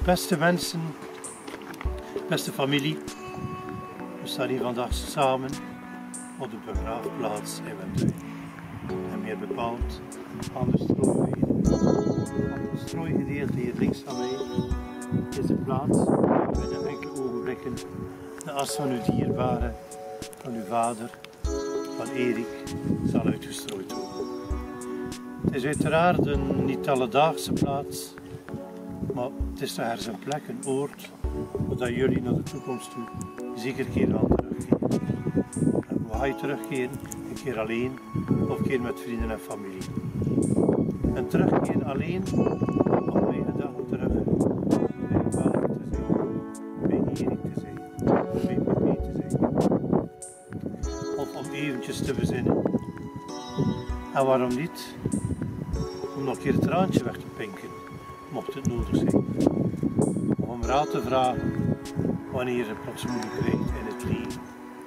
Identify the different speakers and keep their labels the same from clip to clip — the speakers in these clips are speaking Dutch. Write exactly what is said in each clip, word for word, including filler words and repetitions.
Speaker 1: Beste mensen, beste familie, we staan hier vandaag samen op de begraafplaats in Wenduin. En meer bepaald aan de strooigedeelte. Aan het strooigedeelte hier links van mij is de plaats waar binnen enkele ogenblikken de as van uw dierbare, van uw vader, van Erik, zal uitgestrooid worden. Het is uiteraard een niet alledaagse plaats, maar het is daar zijn plek, een oord, waar jullie naar de toekomst toe zeker een keer gaan terugkeren. En hoe ga je terugkeren? Een keer alleen of een keer met vrienden en familie. En terugkeren alleen, om mijn gedachten terug bij uw vader te zijn, bij Erik te zijn, bij Pepe te zijn. Of om eventjes te bezinnen. En waarom niet? Om nog een keer het traantje weg te pinken, mocht het nodig zijn. Of om raad te vragen wanneer het plots moeilijk krijgt in het leven.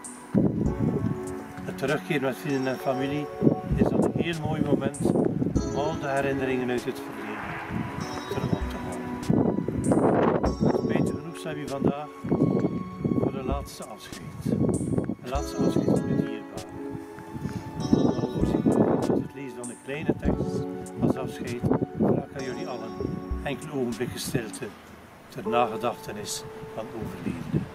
Speaker 1: Het terugkeren met vrienden en familie is dan een heel mooi moment om al de herinneringen uit het verleden terug op te halen. Spijtig genoeg zijn we vandaag voor de laatste afscheid. De laatste afscheid van de dierbaren. Het lezen van de kleine tekst als afscheid vraag ik aan jullie allen enkele ogenblikken stilte ter nagedachtenis van overledenen.